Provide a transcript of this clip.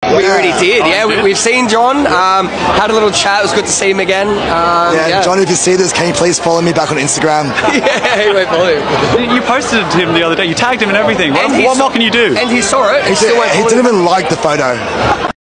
We already did, yeah. We've seen John, had a little chat. It was good to see him again. John, if you see this, can you please follow me back on Instagram? Yeah, he won't follow him. You posted him the other day. You tagged him and everything. What more can you do? And he saw it. He still went. He didn't even like the photo.